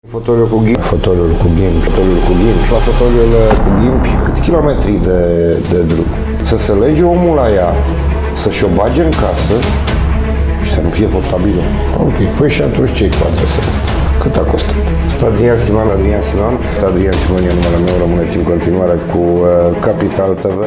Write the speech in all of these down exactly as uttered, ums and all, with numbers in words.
Fotoliul cu ghimpi, fotoliul cu ghimpi, fotoliul cu ghimpi, la fotoliul cu ghimpi, câți kilometri de, de drum? Să se lege omul la ea, să-și o bage în casă și să nu fie potabilă. Ok, păi și atunci ce-i cu adresa asta? Cât a costat? Sunt Adrian Siman, Adrian Siman. Adrian Siman e numele meu, rămâneți în continuare cu uh, Capital T V.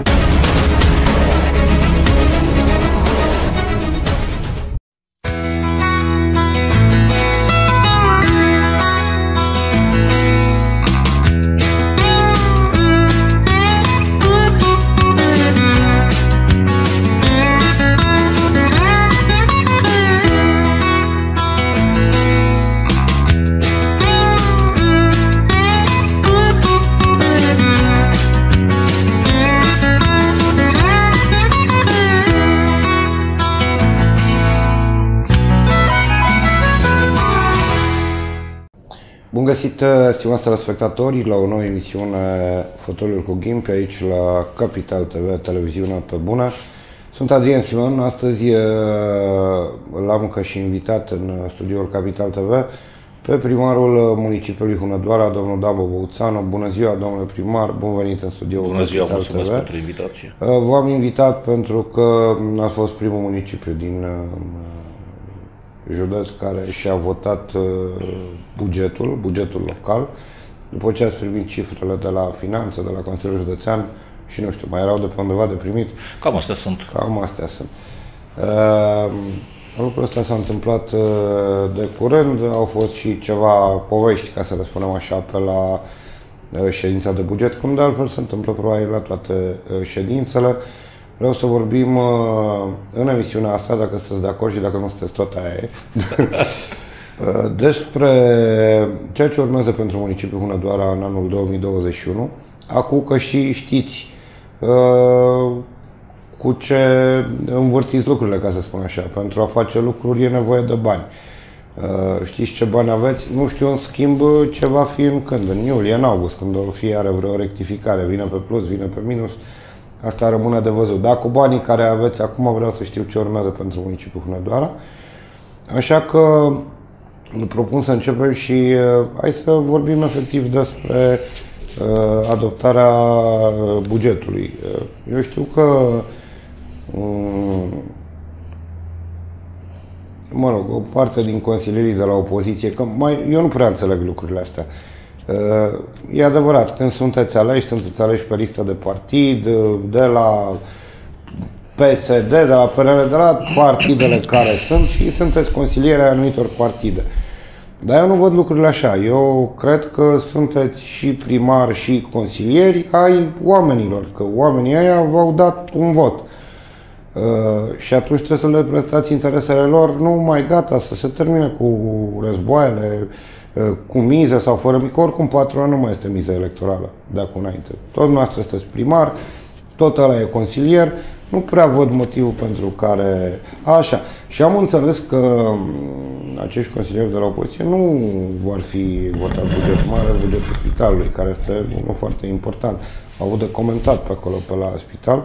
Bun găsit, stimați telespectatori, la o nouă emisiune Fotoliul cu ghimpi, aici la Capital T V, televiziunea pe bună. Sunt Adrian Siman, astăzi l-am ca și invitat în studioul Capital T V pe primarul municipiului Hunedoara, domnul Dabo Băuțanu. Bună ziua, domnule primar, bun venit în studioul Bună ziua, Capital mulțumesc T V. pentru invitație. V-am invitat pentru că ați fost primul municipiu din județ care și-a votat bugetul, bugetul local, după ce ați primit cifrele de la Finanțe, de la Consiliul Județean și nu știu, mai erau de pe undeva de primit. Cam astea sunt. Cam astea sunt. Uh, lucrul ăsta s-a întâmplat uh, de curând, au fost și ceva povești, ca să le spunem așa, pe la uh, ședința de buget, cum de altfel se întâmplă probabil la toate uh, ședințele. Vreau să vorbim uh, în emisiunea asta, dacă sunteți de acord și dacă nu sunteți, tot aia e, despre ceea ce urmează pentru municipiul Hunedoara în anul două mii douăzeci și unu. Acum că și știți uh, cu ce învârtiți lucrurile, ca să spun așa. Pentru a face lucruri e nevoie de bani. Uh, știți ce bani aveți? Nu știu, în schimb, ce va fi în când? În iulie, în august, când o fi are vreo rectificare, vine pe plus, vine pe minus. Asta rămâne de văzut. Dar cu banii care aveți acum vreau să știu ce urmează pentru municipiul Hunedoara. Așa că îl propun să începem și uh, hai să vorbim efectiv despre uh, adoptarea bugetului. Uh, eu știu că, um, mă rog, o parte din consilierii de la opoziție, că mai, eu nu prea înțeleg lucrurile astea. Uh, e adevărat, când sunteți aleși, sunteți aleși pe listă de partid, de la P S D, de la P N L, de la partidele care sunt și sunteți consilieri ai anumitor partide. Dar eu nu văd lucrurile așa. Eu cred că sunteți și primari și consilieri ai oamenilor, că oamenii ăia v-au dat un vot. Uh, și atunci trebuie să le prestați interesele lor, nu mai gata, să se termine cu războaiele, uh, cu mize sau fără mică. Oricum, patru ani nu mai este miză electorală de acum înainte. Tot noastră sunteți primar, tot ăla e consilier. Nu prea văd motivul pentru care... Așa. Și am înțeles că acești consilieri de la opoziție nu vor fi votat bugetul, mai ales bugetul spitalului, care este unul foarte important. Au avut de comentat pe acolo, pe la spital.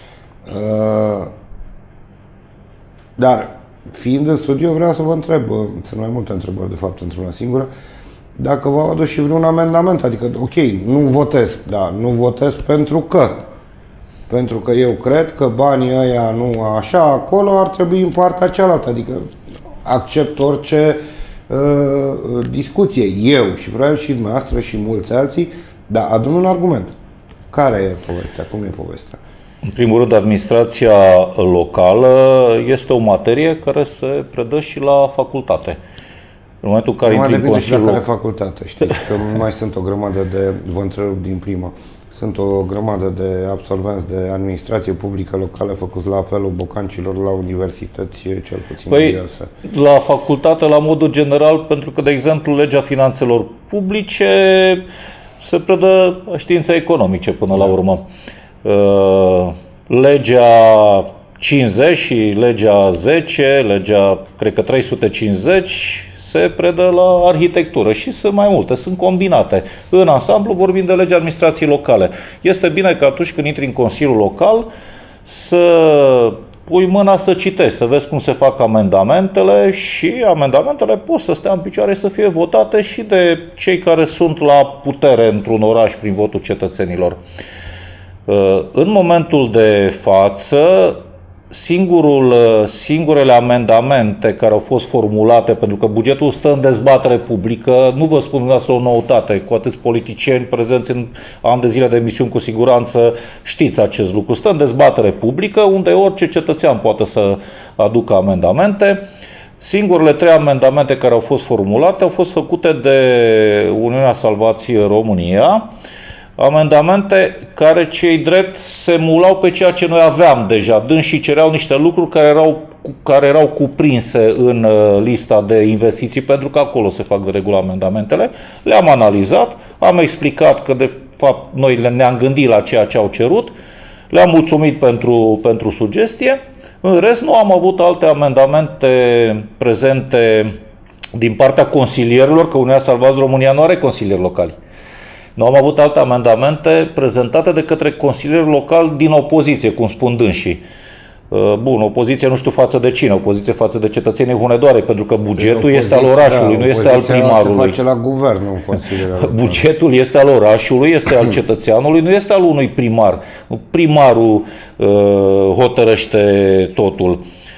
Dar, fiind în studio, vreau să vă întreb, sunt mai multe întrebări, de fapt, într-una singură, dacă v-au adus și vreun amendament, adică, ok, nu votez, dar nu votez pentru că... Pentru că eu cred că banii ăia nu așa, acolo ar trebui în partea cealaltă. Adică accept orice uh, discuție. Eu și probabil și dumneavoastră și mulți alții, dar adun un argument. Care e povestea? Cum e povestea? În primul rând, administrația locală este o materie care se predă și la facultate. În momentul în care intri în Consiliul... la care facultate, știi? Că mai sunt o grămadă de... Vă întrerup din prima. Sunt o grămadă de absolvenți de administrație publică locală făcuți la apelul bocancilor la universități, cel puțin păi, serioase. La facultate, la modul general, pentru că, de exemplu, legea finanțelor publice se predă științe economice până da. la urmă. Legea cincizeci și legea zece, legea, cred că trei sute cincizeci, se predă la arhitectură și sunt mai multe, sunt combinate. În ansamblu vorbim de legea administrației locale. Este bine că atunci când intri în Consiliul Local să pui mâna să citești, să vezi cum se fac amendamentele și amendamentele pot să stea în picioare să fie votate și de cei care sunt la putere într-un oraș prin votul cetățenilor. În momentul de față, singurul, singurele amendamente care au fost formulate, pentru că bugetul stă în dezbatere publică, nu vă spun dumneavoastră o noutate, cu atâți politicieni prezenți în ani de zile de emisiuni, cu siguranță știți acest lucru. Stă în dezbatere publică, unde orice cetățean poate să aducă amendamente. Singurele trei amendamente care au fost formulate au fost făcute de Uniunea Salvație România, amendamente care, cei drept, se mulau pe ceea ce noi aveam deja. Dânsii cereau niște lucruri care erau, care erau cuprinse în lista de investiții, pentru că acolo se fac de regulă amendamentele. Le-am analizat, am explicat că de fapt noi ne-am gândit la ceea ce au cerut, le-am mulțumit pentru, pentru sugestie. În rest, nu am avut alte amendamente prezente din partea consilierilor, că Uniunea Salvați România nu are consilieri locali. Nu am avut alte amendamente prezentate de către consilieri locali din opoziție, cum spun dânsii. Bun, opoziție nu știu față de cine, opoziție față de cetățenii Hunedoarei, pentru că bugetul este al orașului, da, nu este al primarului. Se face la guvern, nu consiliul. Bugetul este al orașului, este al cetățeanului, nu este al unui primar. Primarul uh, hotărăște totul.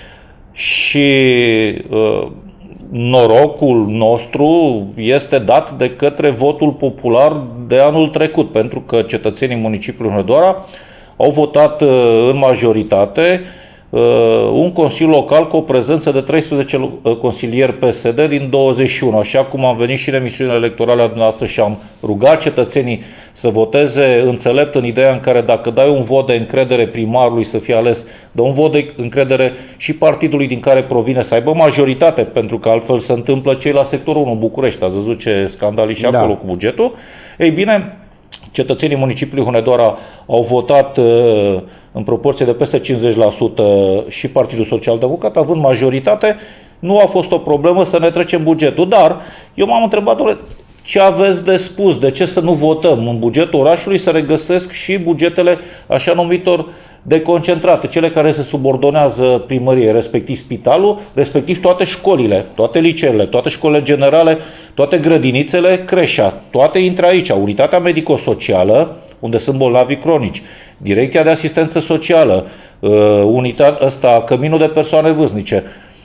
Și uh, norocul nostru este dat de către votul popular de anul trecut, pentru că cetățenii municipiului Hunedoara au votat în majoritate un consiliu local cu o prezență de treisprezece consilieri P S D din douăzeci și unu, așa cum am venit și în emisiunile electorale a dumneavoastră și am rugat cetățenii să voteze înțelept, în ideea în care dacă dai un vot de încredere primarului să fie ales, dă un vot de încredere și partidului din care provine să aibă majoritate, pentru că altfel se întâmplă cei la sectorul unu București. Ați văzut ce scandal și acolo, da, cu bugetul. Ei bine, cetățenii municipiului Hunedoara au votat în proporție de peste cincizeci la sută și Partidul Social Democrat, având majoritate. Nu a fost o problemă să ne trecem bugetul, dar eu m-am întrebat, doamne, ce aveți de spus? De ce să nu votăm? În bugetul orașului se regăsesc și bugetele așa numitor deconcentrate, cele care se subordonează primăriei, respectiv spitalul, respectiv toate școlile, toate liceele, toate școlile generale, toate grădinițele, creșa, toate intră aici. Unitatea medico-socială, unde sunt bolnavi cronici, Direcția de Asistență Socială, unitatea asta, Căminul de Persoane Vârstnice.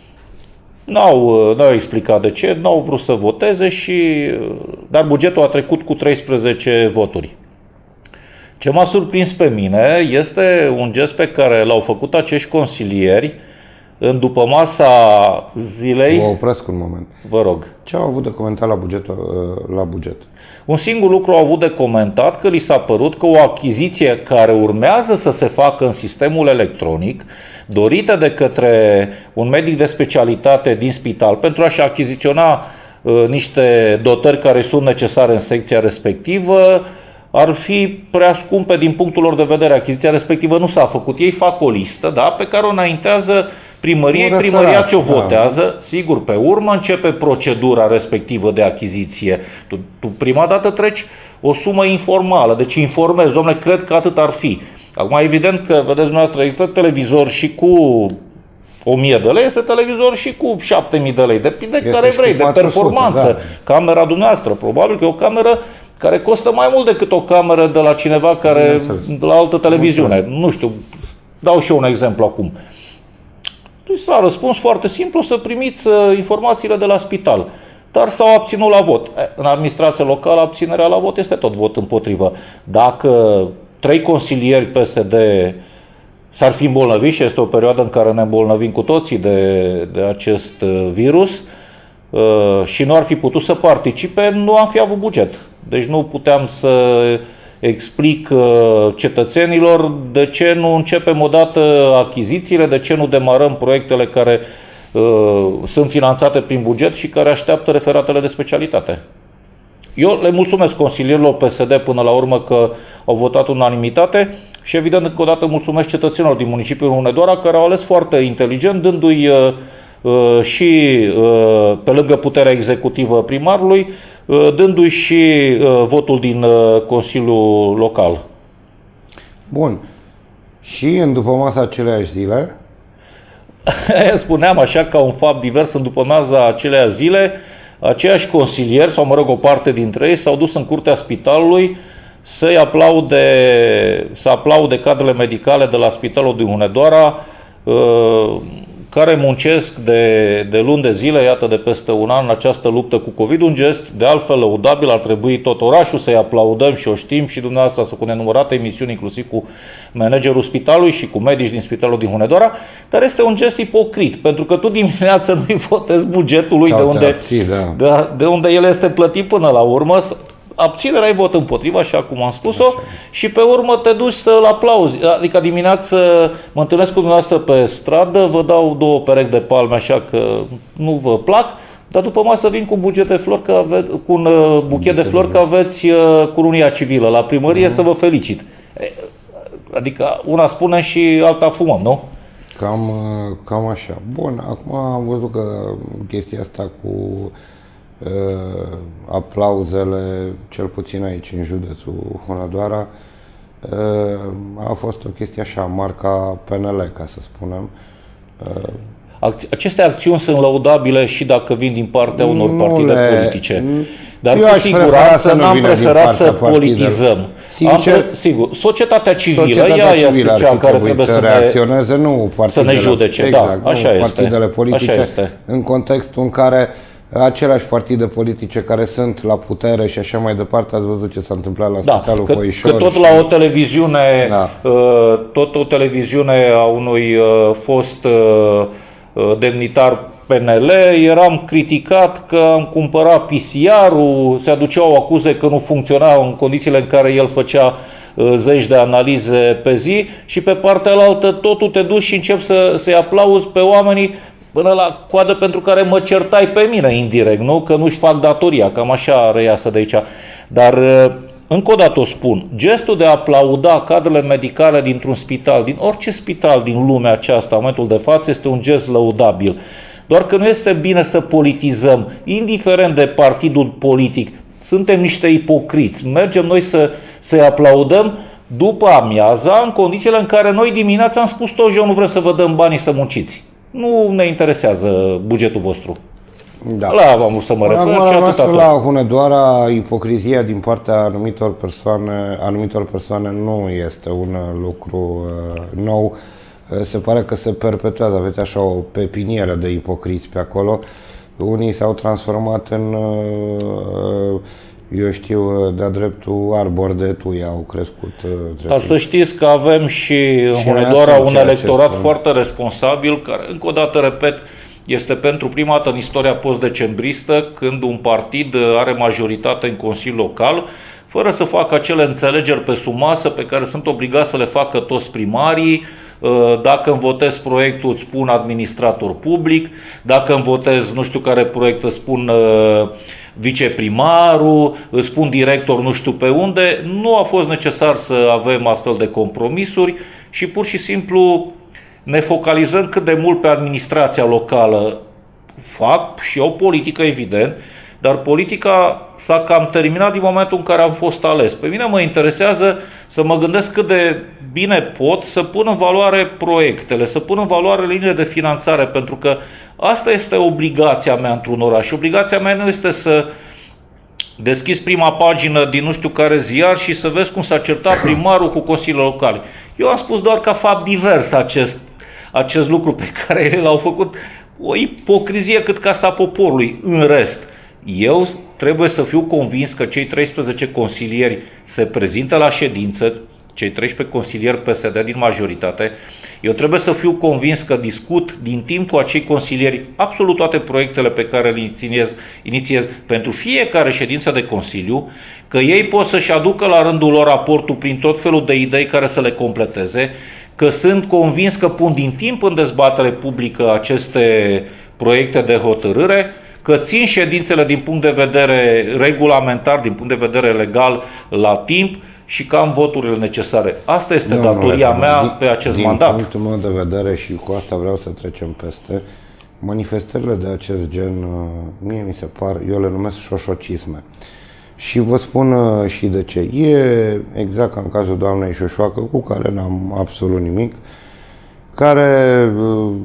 N-au, n-au explicat de ce, n-au vrut să voteze, și, dar bugetul a trecut cu treisprezece voturi. Ce m-a surprins pe mine este un gest pe care l-au făcut acești consilieri în dupămasa zilei. Vă opresc un moment. Vă rog. Ce au avut de comentat la, bugetul, la buget? Un singur lucru au avut de comentat, că li s-a părut că o achiziție care urmează să se facă în sistemul electronic, dorită de către un medic de specialitate din spital pentru a-și achiziționa uh, niște dotări care sunt necesare în secția respectivă, ar fi prea scumpe din punctul lor de vedere. Achiziția respectivă nu s-a făcut. Ei fac o listă, da, pe care o înaintează primăriei, primăria ți-o votează, da. Sigur, pe urmă începe procedura respectivă de achiziție. Tu, tu prima dată treci o sumă informală, deci informezi, domnule, cred că atât ar fi. Acum, evident că, vedeți dumneavoastră, există televizor și cu o mie de lei, este televizor și cu șapte mii de lei. Depinde este care vrei, de performanță. Da. Camera dumneavoastră, probabil că e o cameră care costă mai mult decât o cameră de la cineva care, de la altă televiziune. Nu știu, dau și eu un exemplu acum. S-a răspuns foarte simplu, să primiți informațiile de la spital. Dar s-au abținut la vot. În administrația locală, abținerea la vot este tot vot împotrivă. Dacă trei consilieri P S D s-ar fi îmbolnăvit, și este o perioadă în care ne îmbolnăvim cu toții de, de acest virus, și nu ar fi putut să participe, nu am fi avut buget. Deci nu puteam să explic cetățenilor de ce nu începem odată achizițiile, de ce nu demarăm proiectele care uh, sunt finanțate prin buget și care așteaptă referatele de specialitate. Eu le mulțumesc consilierilor P S D până la urmă că au votat unanimitate și evident încă o dată mulțumesc cetățenilor din municipiul Hunedoara care au ales foarte inteligent, dându-i uh, uh, și uh, pe lângă puterea executivă primarului, dându-i și uh, votul din uh, Consiliul Local. Bun. Și în după masa aceleași zile spuneam așa, ca un fapt divers, în după amiaza acelea zile, aceiași consilieri, sau mă rog o parte dintre ei, s-au dus în curtea spitalului să-i aplaude, să aplaude cadrele medicale de la Spitalul din Hunedoara, care muncesc de, de luni de zile, iată de peste un an, în această luptă cu COVID. Un gest de altfel lăudabil, ar trebui tot orașul să-i aplaudăm și o știm și dumneavoastră să cu nenumărate emisiuni, inclusiv cu managerul spitalului și cu medici din Spitalul din Hunedoara, dar este un gest ipocrit, pentru că tu dimineața nu-i votezi bugetul lui de unde, abții, da. de, de unde el este plătit până la urmă. Abținerea ai vot împotriva, așa cum am spus-o, și pe urmă te duci să-l aplauzi. Adică dimineață mă întâlnesc cu dumneavoastră pe stradă, vă dau două perechi de palme, așa că nu vă plac, dar după masă vin cu un buget de flori, că ave, cu un uh, buchet de flori, că aveți uh, curunia civilă la primărie, mm-hmm. să vă felicit. Adică una spunem și alta fumăm, nu? Cam, cam așa. Bun, acum am văzut că chestia asta cu Uh, aplauzele, cel puțin aici în județul Hunedoara, uh, a fost o chestie așa, marca P N L, ca să spunem. Uh, Acți aceste acțiuni sunt laudabile și dacă vin din partea unor partide le, politice. Dar cu siguranță n-am preferat să politizăm. Sincer, am, sigur, societatea civilă, societatea ea civilă este cea care trebuie să, să reacționeze, ne, nu să ne judece. Exact, da, așa nu este. Partidele politice, așa este. În contextul în care aceleași partide politice care sunt la putere și așa mai departe, ați văzut ce s-a întâmplat la da, Spitalul că, Foișor. Că tot și... la o televiziune, da. uh, tot o televiziune a unui uh, fost uh, demnitar P N L, eram criticat că am cumpărat P C R-ul, se aduceau acuze că nu funcționa în condițiile în care el făcea uh, zeci de analize pe zi, și pe partea altă totul te duci și începi să, să-i aplauzi pe oamenii până la coadă pentru care mă certai pe mine indirect, nu? Că nu-și fac datoria, cam așa reiasă de aici. Dar, încă o dată o spun, gestul de a aplauda cadrele medicale dintr-un spital, din orice spital din lumea aceasta, în momentul de față, este un gest lăudabil. Doar că nu este bine să politizăm, indiferent de partidul politic. Suntem niște ipocriți. Mergem noi să, să-i aplaudăm după amiaza, în condițiile în care noi dimineața am spus toți, eu nu vreau să vă dăm banii să munciți. Nu ne interesează bugetul vostru. Da. La am vrut să mă refer și atât tot. La Hunedoara, ipocrizia din partea anumitor persoane, anumitor persoane nu este un lucru uh, nou. Se pare că se perpetuează, aveți așa o pepinieră de ipocriți pe acolo. Unii s-au transformat în, uh, eu știu, de-a dreptul arbor de tui, au crescut. Dar să știți că avem și în Hunedoara un electorat foarte responsabil, care, încă o dată repet, este pentru prima dată în istoria post-decembristă când un partid are majoritate în Consiliul Local, fără să facă acele înțelegeri pe sub masă pe care sunt obligați să le facă toți primarii. Dacă îmi votez proiectul, îți spun administrator public, dacă îmi votez nu știu care proiect, îți spun uh, viceprimarul, îți spun director nu știu pe unde. Nu a fost necesar să avem astfel de compromisuri și pur și simplu ne focalizăm cât de mult pe administrația locală. Fac și o politică, evident, dar politica s-a cam terminat din momentul în care am fost ales. Pe mine mă interesează să mă gândesc cât de bine pot să pun în valoare proiectele, să pun în valoare liniile de finanțare, pentru că asta este obligația mea într-un oraș. Obligația mea nu este să deschizi prima pagină din nu știu care ziar și să vezi cum s-a certat primarul cu consiliile locale. Eu am spus doar ca fapt divers acest, acest lucru pe care l-au făcut, o ipocrizie cât Casa Poporului. În rest, eu trebuie să fiu convins că cei treisprezece consilieri se prezintă la ședință, cei treisprezece consilieri P S D din majoritate. Eu trebuie să fiu convins că discut din timp cu acei consilieri absolut toate proiectele pe care le inițiez, inițiez pentru fiecare ședință de consiliu, că ei pot să-și aducă la rândul lor raportul prin tot felul de idei care să le completeze, că sunt convins că pun din timp în dezbatere publică aceste proiecte de hotărâre, că țin ședințele din punct de vedere regulamentar, din punct de vedere legal, la timp și că am voturile necesare. Asta este nu, datoria nu, mea din, pe acest din mandat. Din punctul meu de vedere, și cu asta vreau să trecem peste, manifestările de acest gen, mie mi se par, eu le numesc șoșocisme. Și vă spun și de ce. E exact ca în cazul doamnei Șoșoacă, cu care n-am absolut nimic, care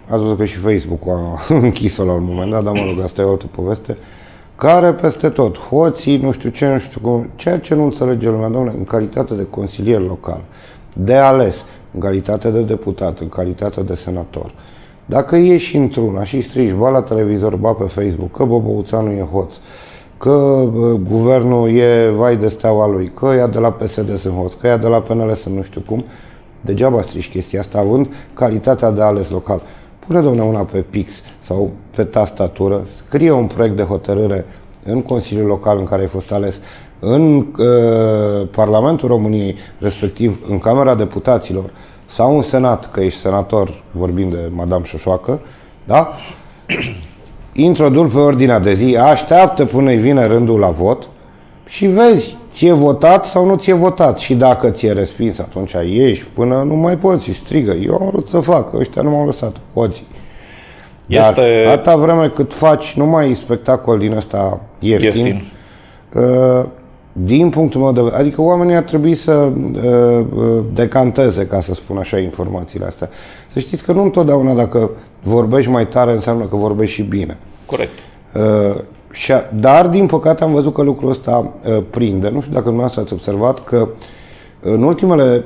ați văzut că și Facebook-ul a închis-o la un moment dat, dar mă rog, asta e o altă poveste, care peste tot, hoții, nu știu ce, nu știu cum, ceea ce nu înțelege lumea, domnule, în calitate de consilier local, de ales, în calitate de deputat, în calitate de senator, dacă ieși într-una și strigi, ba la televizor, ba pe Facebook, că Bobouțanu e hoț, că uh, guvernul e vai de steaua lui, că ea de la P S D sunt hoț, că ea de la P N L sunt nu știu cum, degeaba strigi chestia asta, având calitatea de ales local. Pune, domnule, una pe pix sau pe tastatură, scrie un proiect de hotărâre în Consiliul Local în care ai fost ales, în uh, Parlamentul României, respectiv în Camera Deputaților, sau în Senat, că ești senator, vorbim de Madame Șoșoacă, da? Introdu-l pe ordinea de zi, așteaptă până îi vine rândul la vot și vezi, ți-e votat sau nu ți-e votat. Și dacă ți-e respins, atunci ieși până nu mai poți și strigă. Eu am vrut să fac, ăștia nu m-au lăsat, hoții. Dar este... atâta vreme cât faci numai spectacol din ăsta ieftin, ieftin. Uh, din punctul meu de vedere, adică oamenii ar trebui să uh, decanteze, ca să spun așa, informațiile astea. Să știți că nu întotdeauna dacă vorbești mai tare înseamnă că vorbești și bine. Corect. Uh, și a, dar, din păcate, am văzut că lucrul ăsta uh, prinde. Nu știu dacă dumneavoastră ați observat că în ultimele,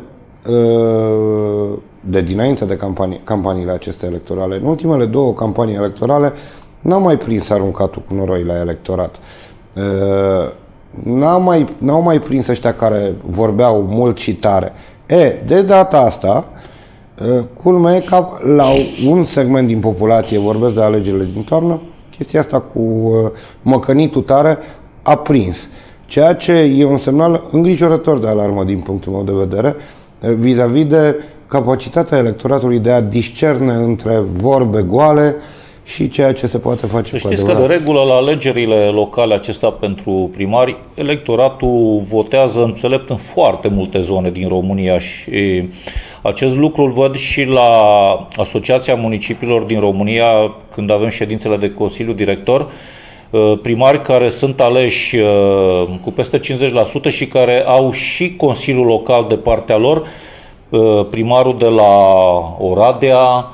uh, de dinainte de campanii, campaniile acestea electorale, în ultimele două campanii electorale, n-am mai prins aruncatul cu noroi la electorat. Uh, N-au mai, n-au mai prins ăștia care vorbeau mult și tare. E, de data asta, culmea e că la un segment din populație, vorbesc de alegerile din toamnă, chestia asta cu măcănitul tare a prins. Ceea ce e un semnal îngrijorător de alarmă din punctul meu de vedere, vis-a-vis de capacitatea electoratului de a discerne între vorbe goale și ceea ce se poate face cu adevărat. Știți că de regulă la alegerile locale acestea pentru primari, electoratul votează înțelept în foarte multe zone din România și acest lucru îl văd și la Asociația Municipiilor din România când avem ședințele de Consiliu Director, primari care sunt aleși cu peste cincizeci la sută și care au și Consiliul Local de partea lor, primarul de la Oradea,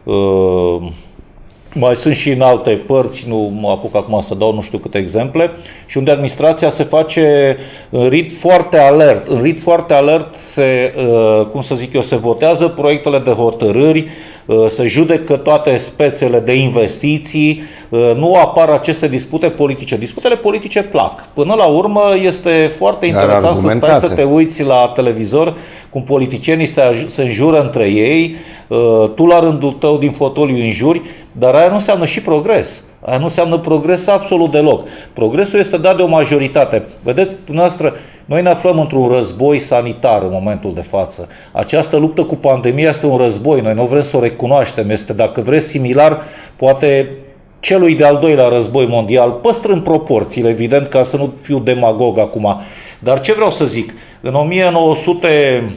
mai sunt și în alte părți, nu mă apuc acum să dau nu știu câte exemple, și unde administrația se face în rit foarte alert. În rit foarte alert se, cum să zic eu, se votează proiectele de hotărâri, se judecă toate spețele de investiții, nu apar aceste dispute politice. Disputele politice plac. Până la urmă este foarte interesant să stai să te uiți la televizor cum politicienii se, se înjură între ei, tu la rândul tău din fotoliu înjuri, dar aia nu înseamnă și progres. Aia nu înseamnă progres absolut deloc. Progresul este dat de o majoritate. Vedeți, dumneavoastră, noi ne aflăm într-un război sanitar în momentul de față. Această luptă cu pandemia este un război. Noi nu vrem să o recunoaștem. Este, dacă vreți, similar, poate celui de-al doilea război mondial, păstrând proporțiile, evident, ca să nu fiu demagog acum. Dar ce vreau să zic? În o mie nouă sute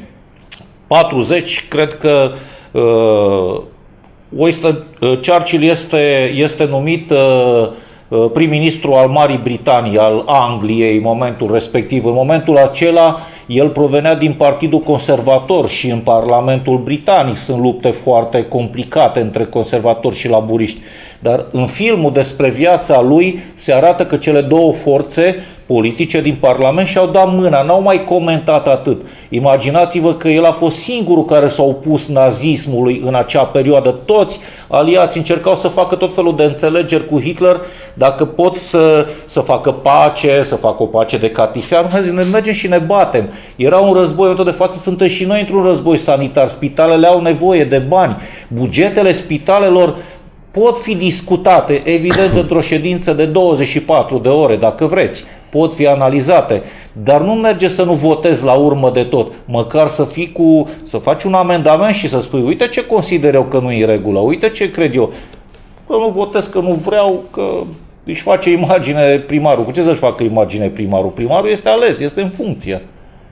patruzeci, cred că uh, Winston Churchill este, este numit uh, prim-ministru al Marii Britanii, al Angliei, în momentul respectiv. În momentul acela, el provenea din Partidul Conservator și în Parlamentul Britanic sunt lupte foarte complicate între conservatori și laburiști. Dar în filmul despre viața lui se arată că cele două forțe politice din Parlament și-au dat mâna, n-au mai comentat atât. Imaginați-vă că el a fost singurul care s-a opus nazismului în acea perioadă. Toți aliații încercau să facă tot felul de înțelegeri cu Hitler, dacă pot să, să facă pace, să facă o pace de catifea. Ne mergem și ne batem. Era un război, în tot de față suntem și noi într-un război sanitar. Spitalele au nevoie de bani. Bugetele spitalelor pot fi discutate, evident, într-o ședință de douăzeci și patru de ore, dacă vreți. Pot fi analizate, dar nu merge să nu votezi la urmă de tot. Măcar să fii cu, să faci un amendament și să spui, uite ce consider eu că nu e în regulă, uite ce cred eu. Că nu votez, că nu vreau, că își face imagine primarul. Cu ce să-și facă imagine primarul? Primarul este ales, este în funcție.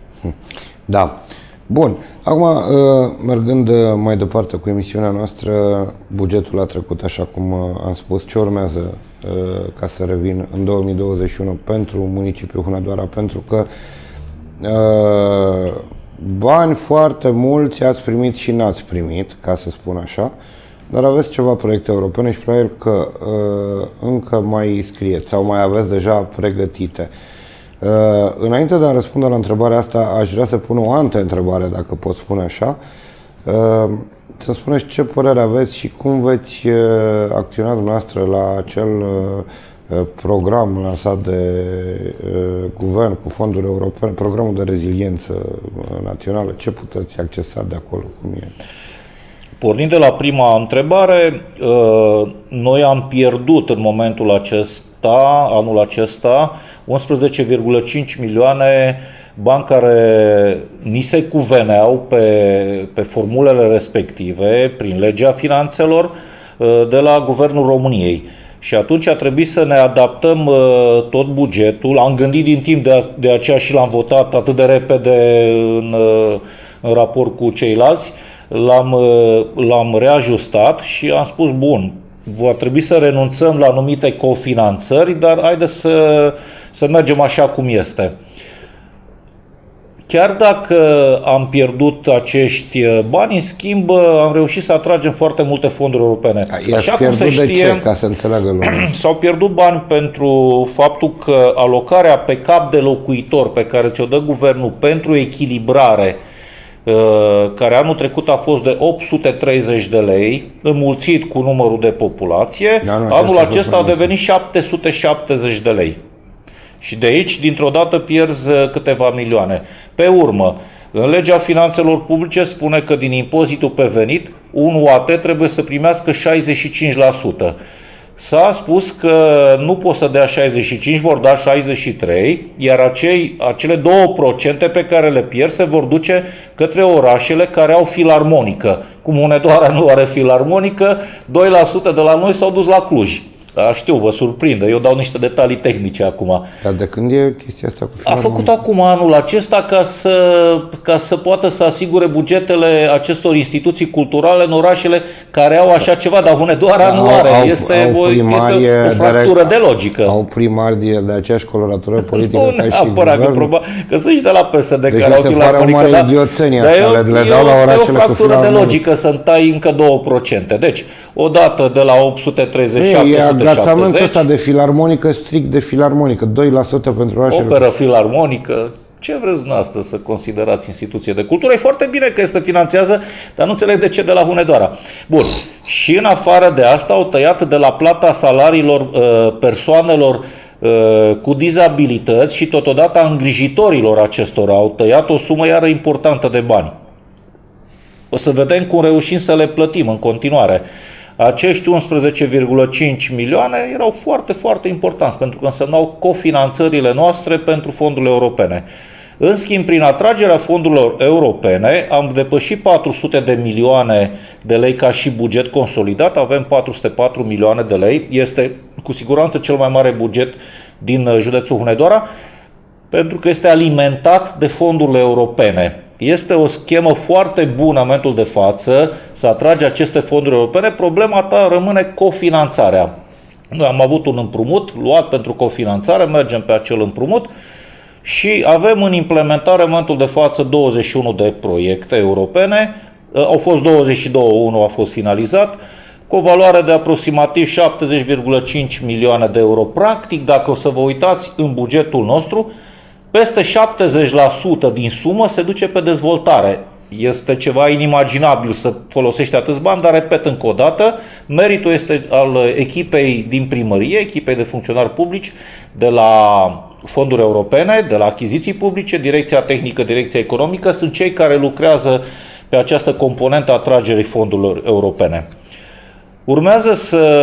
Da. Bun. Acum, mergând mai departe cu emisiunea noastră, bugetul a trecut, așa cum am spus. Ce urmează, ca să revin, în două mii douăzeci și unu pentru municipiul Hunedoara? Pentru că bani foarte mulți ați primit și n-ați primit, ca să spun așa. dar aveți ceva proiecte europene și probabil că uh, încă mai scrieți sau mai aveți deja pregătite. Uh, înainte de a răspunde la întrebarea asta, aș vrea să pun o anteîntrebare, dacă pot spune așa. Uh, să spuneți ce părere aveți și cum veți uh, acționa dumneavoastră la acel uh, program lansat de uh, guvern cu fonduri europene, programul de reziliență națională. Ce puteți accesa de acolo? Cum e? Pornind de la prima întrebare, noi am pierdut în momentul acesta, anul acesta, unsprezece virgulă cinci milioane bani care ni se cuveneau pe, pe formulele respective, prin legea finanțelor, de la Guvernul României. Și atunci a trebuit să ne adaptăm tot bugetul. Am gândit din timp, de, a, de aceea și l-am votat atât de repede în, în raport cu ceilalți. L-am, l-am reajustat și am spus, bun, va trebui să renunțăm la anumite cofinanțări, dar haideți să, să mergem așa cum este. Chiar dacă am pierdut acești bani, în schimb am reușit să atragem foarte multe fonduri europene. Așa cum se știe, de ce? Ca să înțeleagă lumea. S-au pierdut bani pentru faptul că alocarea pe cap de locuitor pe care ți-o dă guvernul pentru echilibrare, care anul trecut a fost de opt sute treizeci de lei, înmulțit cu numărul de populație, da, nu, anul acesta a devenit șapte sute șaptezeci de lei. Și de aici, dintr-o dată, pierzi câteva milioane. Pe urmă, în legea finanțelor publice spune că din impozitul pe venit, un U A T trebuie să primească șaizeci și cinci la sută. S-a spus că nu pot să dea șaizeci și cinci, vor da șaizeci și trei, iar acei, acele două procente pe care le pierd se vor duce către orașele care au filarmonică. Cum Hunedoara nu are filarmonică, doi la sută de la noi s-au dus la Cluj. Da, știu, vă surprinde, eu dau niște detalii tehnice acum. Dar de când e chestia asta cu A făcut acum anul acesta ca să, ca să poată să asigure bugetele acestor instituții culturale în orașele care au așa ceva, dar Hunedoara da, nu are. Au, este, au o, este o fractură de logică. Au primari de, de aceeași coloratură politică nu ca și guvernul. Că, proba, că sunt și de la P S D deci care au filarmonică. Dar idioțenie asta, le, le dau la orașele cu filarmonică. E o fractură de logică să-mi tai încă două procente. Deci, odată de la opt sute treizeci șapte sute șaptezeci. Agățamentul ăsta de filarmonică, strict de filarmonică, doi la sută pentru orașele. Operă filarmonică, ce vreți dumneavoastră să considerați instituție de cultură? E foarte bine că este finanțează, dar nu înțeleg de ce de la Hunedoara. Bun. Și în afară de asta au tăiat de la plata salariilor uh, persoanelor uh, cu dizabilități și totodată a îngrijitorilor acestora. Au tăiat o sumă iară importantă de bani. O să vedem cum reușim să le plătim în continuare. Acești unsprezece virgulă cinci milioane erau foarte, foarte importanți pentru că însemnau cofinanțările noastre pentru fondurile europene. În schimb, prin atragerea fondurilor europene am depășit patru sute de milioane de lei ca și buget consolidat, avem patru sute patru milioane de lei, este cu siguranță cel mai mare buget din județul Hunedoara, pentru că este alimentat de fondurile europene. Este o schemă foarte bună în momentul de față să atrage aceste fonduri europene. Problema ta rămâne cofinanțarea. Noi am avut un împrumut luat pentru cofinanțare, mergem pe acel împrumut și avem în implementare în momentul de față douăzeci și unu de proiecte europene. Au fost douăzeci și doi, unul a fost finalizat, cu o valoare de aproximativ șaptezeci virgulă cinci milioane de euro. Practic, dacă o să vă uitați în bugetul nostru, peste șaptezeci la sută din sumă se duce pe dezvoltare. Este ceva inimaginabil să folosești atâți bani, dar repet încă o dată, meritul este al echipei din primărie, echipei de funcționari publici, de la fonduri europene, de la achiziții publice, Direcția Tehnică, Direcția Economică, sunt cei care lucrează pe această componentă a atragerii fondurilor europene. Urmează să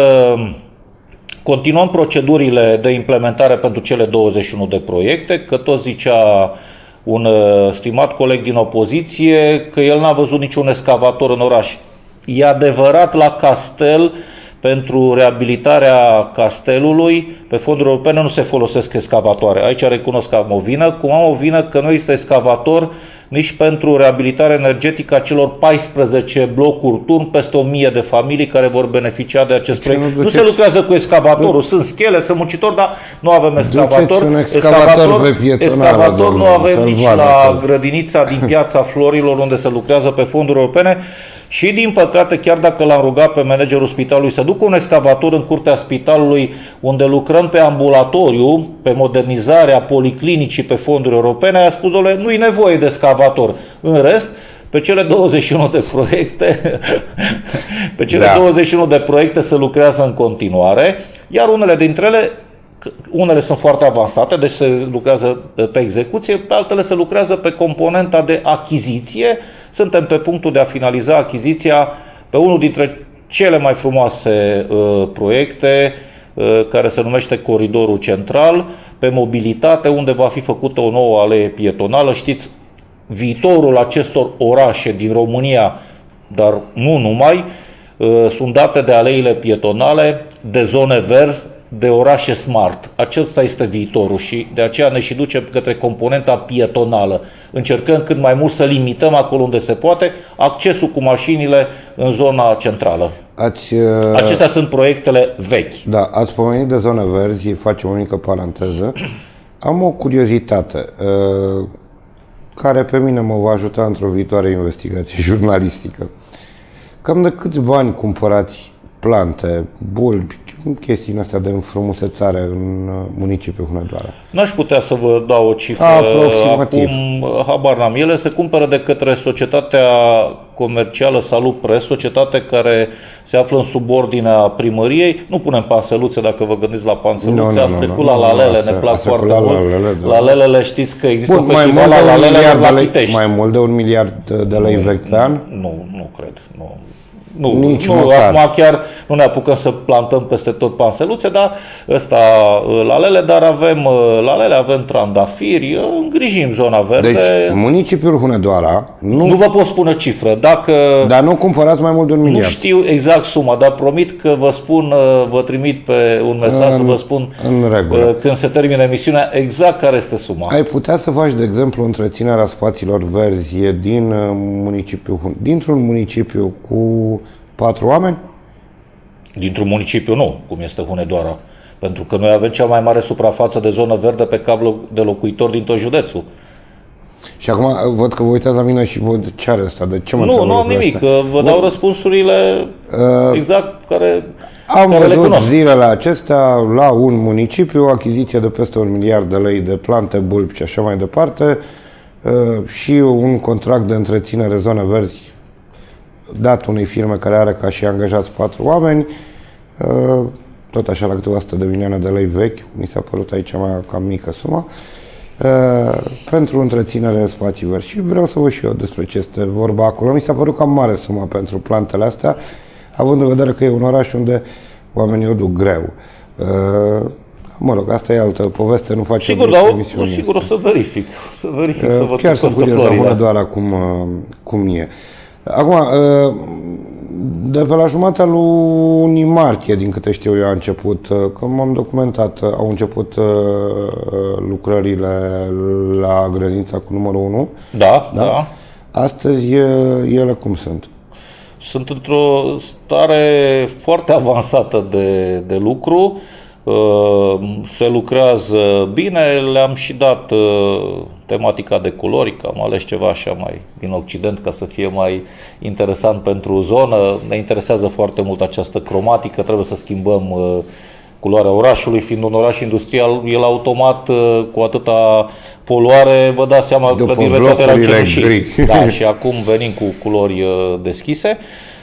continuăm procedurile de implementare pentru cele douăzeci și unu de proiecte, că tot zicea un stimat coleg din opoziție că el n-a văzut niciun escavator în oraș. E adevărat, la Castel, pentru reabilitarea castelului, pe fonduri europene nu se folosesc escavatoare. Aici recunosc că am o vină, cum am o vină că nu este escavator nici pentru reabilitarea energetică a celor paisprezece blocuri turn, peste o mie de familii care vor beneficia de acest proiect. Nu, nu se lucrează cu escavatorul, sunt schele, sunt muncitori, dar nu avem escavator. Un escavator, escavator nu avem nici la grădinița din Piața Florilor, unde se lucrează pe fonduri europene. Și din păcate, chiar dacă l-am rugat pe managerul spitalului să ducă un excavator în curtea spitalului unde lucrăm pe ambulatoriu, pe modernizarea policlinicii pe fonduri europene, a spus, doamne, nu-i nevoie de excavator. În rest, pe cele douăzeci și unu de proiecte, pe cele da. douăzeci și unu de proiecte se lucrează în continuare, iar unele dintre ele, unele sunt foarte avansate, deci se lucrează pe execuție, pe altele se lucrează pe componenta de achiziție. Suntem pe punctul de a finaliza achiziția pe unul dintre cele mai frumoase uh, proiecte, uh, care se numește Coridorul Central, pe mobilitate, unde va fi făcută o nouă alee pietonală. Știți, viitorul acestor orașe din România, dar nu numai, sunt date de aleile pietonale, de zone verzi, de orașe smart. Acesta este viitorul și de aceea ne și ducem către componenta pietonală. Încercăm cât mai mult să limităm acolo unde se poate accesul cu mașinile în zona centrală. Ați, Acestea sunt proiectele vechi. Da, ați pomenit de zone verzi, facem o mică paranteză. Am o curiozitate care pe mine mă va ajuta într-o viitoare investigație jurnalistică. Cam de câți bani cumpărați plante, bulbi, chestii astea de înfrumusețare în municipiul Hunedoara? N-aș putea să vă dau o cifră aproximativ. Acum, habar n-am. Ele se cumpără de către societatea comercială Salut Press, societate care se află în subordinea primăriei. Nu punem panseluțe, dacă vă gândiți la panseluțe. No, no, am trecut no, no, la lalele, no, ne plac foarte la mult. Lalele, da. Lalelele, știți că există Bun, un festival la lalele la Pitești. Mai mult de un miliard de lei vechi pe an? Nu, nu cred. Nu. Nu, Nici nu acum chiar nu ne apucăm să plantăm peste tot panseluțe, dar ăsta lalele, dar avem lalele, avem trandafiri, îngrijim zona verde. Deci municipiul Hunedoara nu... Nu vă pot spune cifră, dacă... Dar nu cumpărați mai mult de un miliard. Nu știu exact suma, dar promit că vă spun, vă trimit pe un mesaj în, să vă spun în regulă. Când se termine emisiunea exact care este suma. Ai putea să faci, de exemplu, întreținerea spațiilor verzi din municipiul, dintr-un municipiu cu patru oameni? Dintr-un municipiu nu, cum este Hunedoara. Pentru că noi avem cea mai mare suprafață de zonă verde pe cap de locuitori din tot județul. Și acum văd că vă uitați la mine și văd ce are asta. De ce mă nu, nu am nimic. Astea? Vă dau Bun. răspunsurile uh, exact care Am care văzut zilele acestea la un municipiu o achiziție de peste un miliard de lei de plante, bulbi și așa mai departe uh, și un contract de întreținere zone verzi dat unei firme care are ca și angajați patru oameni, tot așa la câteva sute de milioane de lei vechi, mi s-a părut aici mai cam mică sumă, pentru întreținere în spații verzi. Și vreau să văd și eu despre ce este vorba acolo. Mi s-a părut cam mare sumă pentru plantele astea, având în vedere că e un oraș unde oamenii o duc greu. Mă rog, asta e altă poveste, nu facem sigur, dar o, sigur o să verific, o să verific, să văd chiar sunt curios la Hunedoara cum, cum e. Acum, de pe la jumatea lunii martie, din câte știu eu, a început, că m-am documentat, au început lucrările la grădinița cu numărul unu. Da, da. da. Astăzi ele cum sunt? Sunt într-o stare foarte avansată de, de lucru. Se lucrează bine, le-am și dat tematica de culori, că am ales ceva așa mai din Occident ca să fie mai interesant pentru zonă. Ne interesează foarte mult această cromatică, trebuie să schimbăm culoarea orașului, fiind un oraș industrial, el automat cu atâta poluare, vă dați seama că clădirile toate erau cenușii. Da, și acum venim cu culori deschise.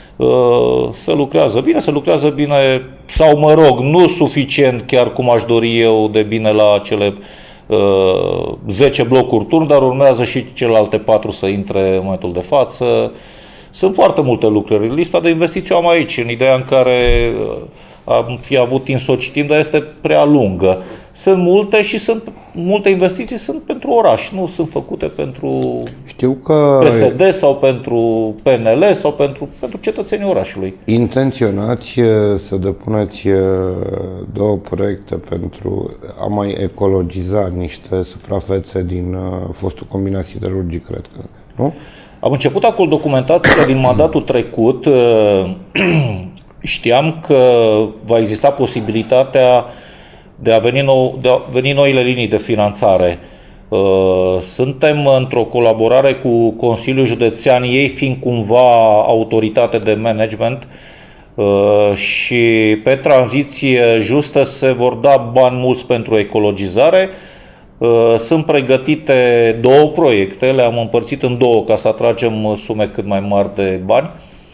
Se lucrează bine, se lucrează bine, sau mă rog, nu suficient chiar cum aș dori eu de bine la cele uh, zece blocuri turn, dar urmează și celelalte patru să intre în momentul de față. Sunt foarte multe lucrări. Lista de investiții am aici, în ideea în care am fi avut timp să o citim, dar este prea lungă. Sunt multe și sunt multe investiții sunt pentru oraș, nu sunt făcute pentru Știu că P S D sau pentru P N L sau pentru, pentru cetățenii orașului. Intenționați să depuneți două proiecte pentru a mai ecologiza niște suprafețe din fostul combinat siderurgic, cred că, nu? Am început acolo documentația din mandatul trecut. Știam că va exista posibilitatea de a veni, nou, de a veni noile linii de finanțare. Suntem într-o colaborare cu Consiliul Județean, ei fiind cumva autoritate de management, și pe tranziție justă se vor da bani mulți pentru ecologizare. Sunt pregătite două proiecte, le-am împărțit în două ca să atragem sume cât mai mari de bani.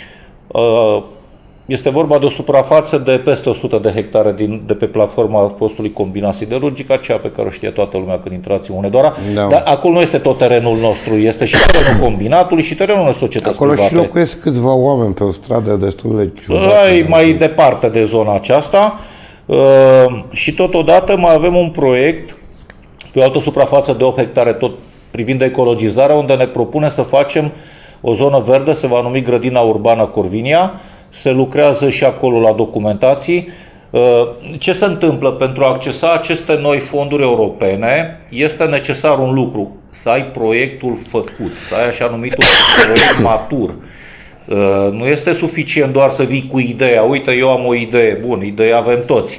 Este vorba de o suprafață de peste o sută de hectare din, de pe platforma fostului combinat siderurgic, aceea pe care o știe toată lumea când intrați în Hunedoara. Da. Dar acolo nu este tot terenul nostru, este și terenul combinatului și terenul unei societăți acolo private. Și locuiesc câțiva oameni pe o stradă destul de ciudată. Ai mai departe de zona aceasta. Și totodată mai avem un proiect pe o altă suprafață de opt hectare, tot privind ecologizarea, unde ne propune să facem o zonă verde, se va numi Grădina Urbană Corvinia. Se lucrează și acolo la documentații. Ce se întâmplă? Pentru a accesa aceste noi fonduri europene este necesar un lucru: să ai proiectul făcut, să ai așa numitul proiect matur. Nu este suficient doar să vii cu ideea. Uite, eu am o idee. Bun, idee avem toți.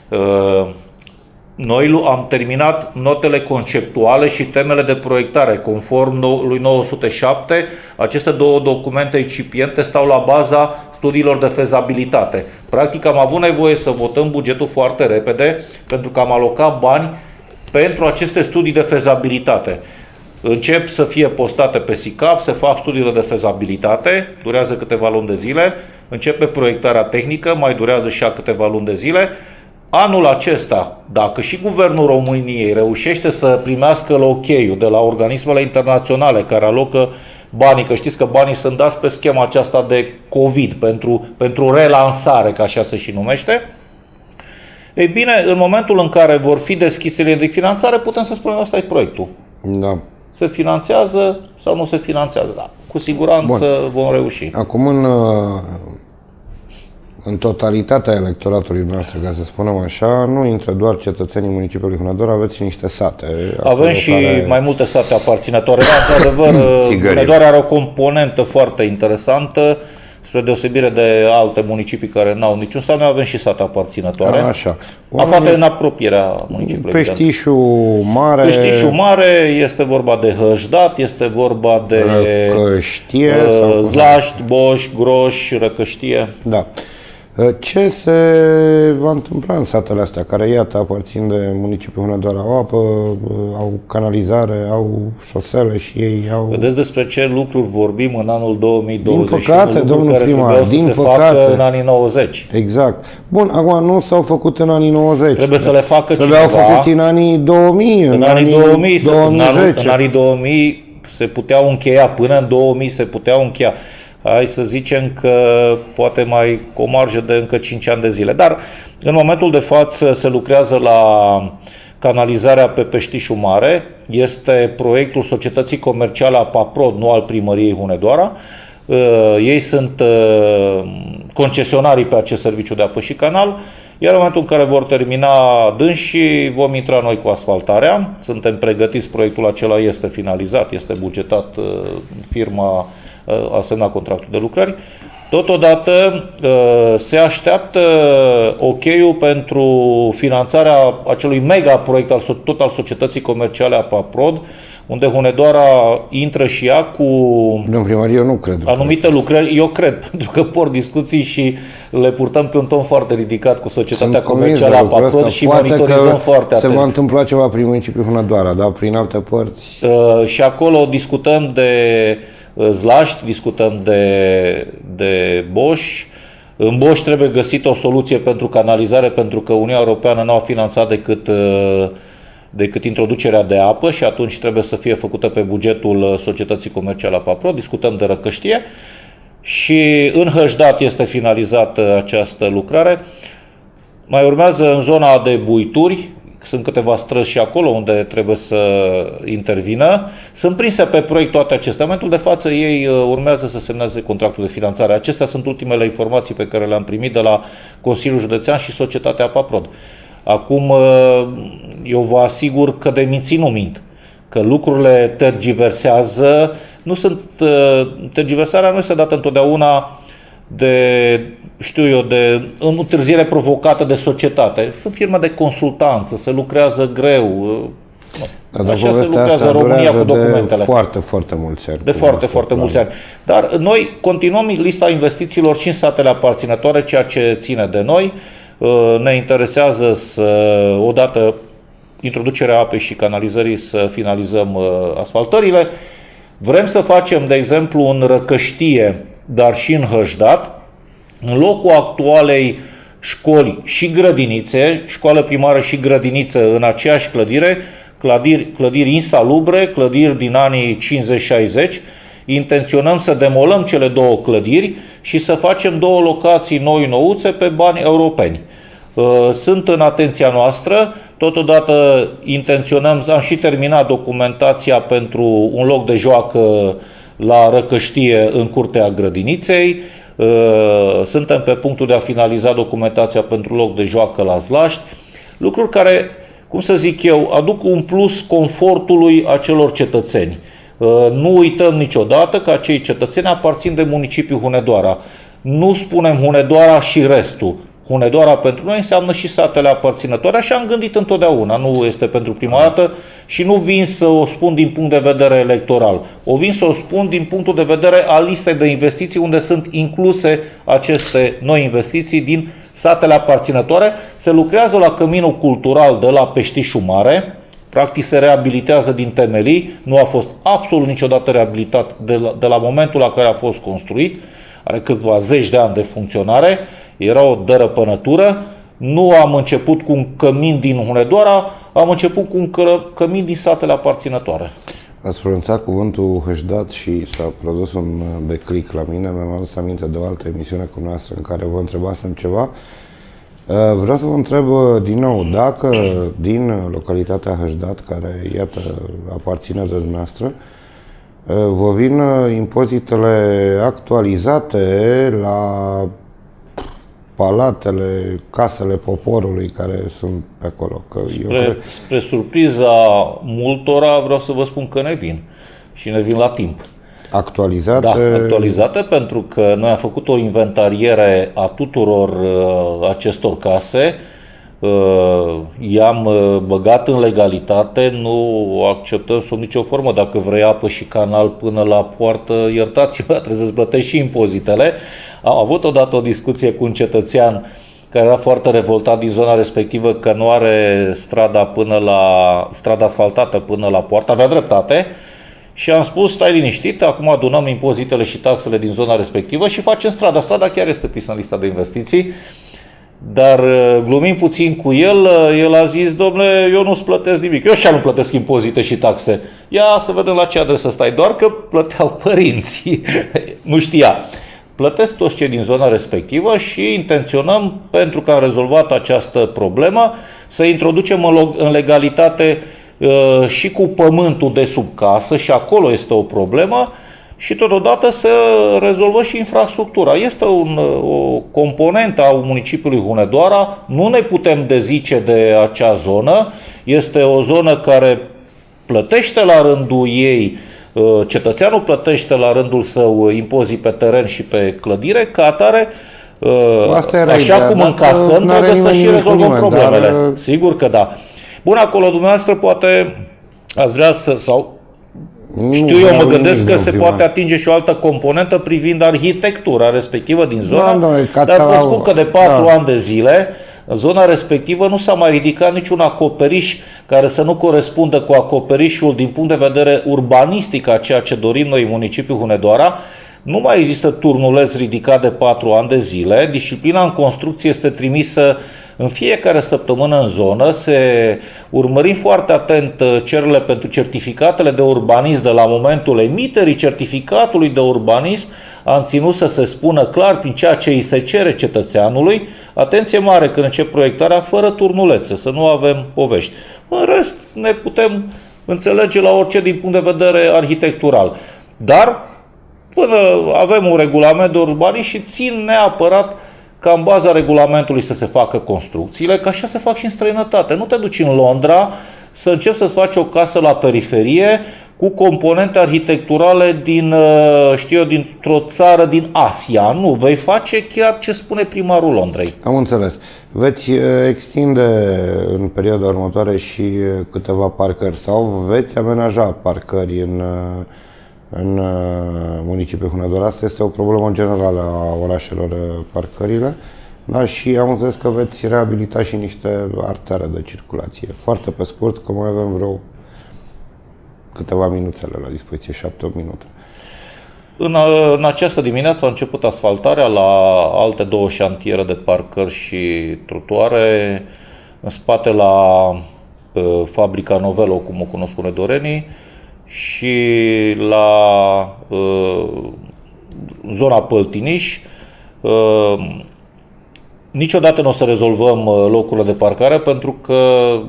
Noi am terminat notele conceptuale și temele de proiectare. Conform lui nouă sute șapte, aceste două documente incipiente stau la baza studiilor de fezabilitate. Practic am avut nevoie să votăm bugetul foarte repede pentru că am alocat bani pentru aceste studii de fezabilitate. Încep să fie postate pe SICAP, se fac studiile de fezabilitate, durează câteva luni de zile, începe proiectarea tehnică, mai durează și a câteva luni de zile. Anul acesta, dacă și Guvernul României reușește să primească ok-ul de la organismele internaționale care alocă banii, că știți că banii sunt dați pe schema aceasta de COVID, pentru, pentru relansare, ca așa se și numește, ei bine, în momentul în care vor fi deschise linii de finanțare, putem să spunem asta e proiectul. Da. Se finanțează sau nu se finanțează, da. Cu siguranță Bun. vom reuși. Acum, în, în totalitatea electoratului noastră, ca să spunem așa, nu intră doar cetățenii municipiului Hunedoara, aveți și niște sate. Avem și care... mai multe sate aparținătoare. Da, într-adevăr, Hunedoara are o componentă foarte interesantă, spre deosebire de alte municipii care n-au niciun sat. Noi avem și sate aparținătoare. Așa. Aflate în apropierea municipiului. Peștișul Mare. Peștișul Mare, este vorba de Hăjdat, este vorba de Răcăștie, uh, Zlaști, Boș, Groș, Răcăștie. Da. Ce se va întâmpla în satele astea, care, iată, aparțin de municipiul Hunedoara? Au apă, au canalizare, au șosele și ei au... Vedeți despre ce lucruri vorbim în anul două mii douăzeci și unu, din păcate, domnul primar, din se păcate. Facă în anii nouăzeci. Exact. Bun, acum nu s-au făcut în anii nouăzeci. Trebuie să le facă Trebuiau cineva. făcuți în anii două mii, în, în anii două mii, două mii zece. În anii două mii se puteau încheia, până în două mii se puteau încheia. Hai să zicem că poate mai cu o marjă de încă cinci ani de zile. Dar în momentul de față se lucrează la canalizarea pe Peștișul Mare. Este proiectul Societății Comerciale Apaprod, nu al Primăriei Hunedoara. Ei sunt concesionarii pe acest serviciu de apă și canal. Iar în momentul în care vor termina dânsii, vom intra noi cu asfaltarea. Suntem pregătiți, proiectul acela este finalizat, este bugetat, firma a semnat contractul de lucrări. Totodată se așteaptă ok-ul pentru finanțarea acelui mega proiect al, tot al Societății Comerciale Apaprod, unde Hunedoara intră și ea cu Domn primar, eu nu cred anumite lucrări. Eu cred, pentru că por discuții și le purtăm pe un ton foarte ridicat cu Societatea Comercială Apaprod și monitorizăm foarte atent. Se va întâmpla ceva prin municipiul Hunedoara, dar prin alte părți. Uh, și acolo discutăm de Zlaști, discutăm de, de Boș. În Boș trebuie găsită o soluție pentru canalizare, pentru că Uniunea Europeană nu a finanțat decât, decât introducerea de apă și atunci trebuie să fie făcută pe bugetul Societății Comerciale Apaprod. Discutăm de Răcăștie și în Hăjdat este finalizată această lucrare. Mai urmează în zona de Buituri. Sunt câteva străzi și acolo unde trebuie să intervină. Sunt prinse pe proiect toate acestea. În momentul de față ei urmează să semneze contractul de finanțare. Acestea sunt ultimele informații pe care le-am primit de la Consiliul Județean și Societatea Apaprod. Acum eu vă asigur că de minții nu mint. Că lucrurile tergiversează. Nu sunt, tergiversarea nu este dată întotdeauna de, știu eu, de întârziere provocată de societate. Sunt firme de consultanță, se lucrează greu. Da, dar așa se lucrează România cu documentele. De foarte, foarte mulți ani. De foarte, foarte mulți ani. Dar noi continuăm lista investițiilor și în satele aparținătoare, ceea ce ține de noi. Ne interesează să, odată, introducerea apei și canalizării, să finalizăm asfaltările. Vrem să facem, de exemplu, în Răcăștie, dar și în Hășdat, în locul actualei școli și grădinițe, școală primară și grădiniță în aceeași clădire, clădiri, clădiri insalubre, clădiri din anii cincizeci șaizeci. Intenționăm să demolăm cele două clădiri și să facem două locații noi nouțe pe bani europeni. Sunt în atenția noastră, totodată intenționăm, am și terminat documentația pentru un loc de joacă la Răcăștie în curtea grădiniței. Suntem pe punctul de a finaliza documentația pentru loc de joacă la Zlaști. Lucruri care, cum să zic eu, aduc un plus confortului acelor cetățeni. Nu uităm niciodată că acei cetățeni aparțin de municipiul Hunedoara. Nu spunem Hunedoara și restul. Hunedoara pentru noi înseamnă și satele aparținătoare. Așa am gândit întotdeauna, nu este pentru prima dată și nu vin să o spun din punct de vedere electoral. O vin să o spun din punctul de vedere al listei de investiții unde sunt incluse aceste noi investiții din satele aparținătoare. Se lucrează la căminul cultural de la Peștișul Mare. Practic se reabilitează din temelii, nu a fost absolut niciodată reabilitat de la, de la momentul la care a fost construit, are câțiva zeci de ani de funcționare, era o dărăpănătură, nu am început cu un cămin din Hunedoara, am început cu un cămin din satele aparținătoare. Ați pronunțat cuvântul Hășdat și s-a produs un declic la mine, mi-am adus aminte de o altă emisiune cu noastră în care vă întrebasem ceva. Vreau să vă întreb din nou, dacă din localitatea Hășdat, care, iată, aparține de dumneavoastră, vă vin impozitele actualizate la palatele, casele poporului care sunt pe acolo. Că spre, eu cred... spre surpriza multora, vreau să vă spun că ne vin. Și ne vin la timp. Actualizate? Da, actualizate, pentru că noi am făcut o inventariere a tuturor uh, acestor case, uh, i-am uh, băgat în legalitate, nu acceptăm sub nicio formă. Dacă vrei apă și canal până la poartă, iertați-mă, trebuie să-ți plătești și impozitele. Am avut odată o discuție cu un cetățean care era foarte revoltat din zona respectivă că nu are strada, până la, strada asfaltată până la poartă, avea dreptate. Și am spus, stai liniștit, acum adunăm impozitele și taxele din zona respectivă și facem strada. Strada chiar este pisă în lista de investiții, dar glumim puțin cu el, el a zis, domnule, eu nu-ți plătesc nimic, eu și nu plătesc impozite și taxe. Ia să vedem la ce adresă stai, doar că plăteau părinții, nu știa. Plătesc toți cei din zona respectivă și intenționăm, pentru că am rezolvat această problemă, să introducem în legalitate și cu pământul de sub casă, și acolo este o problemă, și totodată să rezolvă și infrastructura. Este un, o componentă a municipiului Hunedoara, nu ne putem dezice de acea zonă, este o zonă care plătește la rândul ei, cetățeanul plătește la rândul său impozit pe teren și pe clădire, ca atare, așa ideea, cum încasăm, trebuie să și rezolvăm nimeni, problemele. Dar... Sigur că da. Bun, acolo dumneavoastră poate ați vrea să, sau nu, știu eu, mă gândesc că se poate atinge și o altă componentă privind arhitectura respectivă din zonă, da, dar vă spun că de patru da. ani de zile în zona respectivă nu s-a mai ridicat niciun acoperiș care să nu corespundă cu acoperișul din punct de vedere urbanistic a ceea ce dorim noi în municipiul Hunedoara. Nu mai există turnuleț ridicat de patru ani de zile, disciplina în construcție este trimisă în fiecare săptămână în zonă, se urmărim foarte atent cererile pentru certificatele de urbanism de la momentul emiterii certificatului de urbanism, am ținut să se spună clar prin ceea ce îi se cere cetățeanului, atenție mare când încep proiectarea fără turnulețe, să nu avem povești. În rest ne putem înțelege la orice din punct de vedere arhitectural. Dar până avem un regulament de urbanism și țin neapărat ca în baza regulamentului să se facă construcțiile, că așa se fac și în străinătate. Nu te duci în Londra să începi să-ți faci o casă la periferie cu componente arhitecturale din, știu eu, dintr-o țară din Asia. Nu, vei face chiar ce spune primarul Londrei. Am înțeles. Veți extinde în perioada următoare și câteva parcări sau veți amenaja parcări în, în municipiul Hunedoara? Asta este o problemă generală a orașelor, parcările. Da, și am înțeles că veți reabilita și niște artere de circulație. Foarte pe scurt, că mai avem vreo câteva minuțele la dispoziție, șapte opt minute. În, în această dimineață a început asfaltarea la alte două șantiere de parcări și trotuare, în spate la uh, fabrica Novelo, cum o cunosc hunedorenii, și la uh, zona Păltiniș. Uh, niciodată nu o să rezolvăm locurile de parcare, pentru că,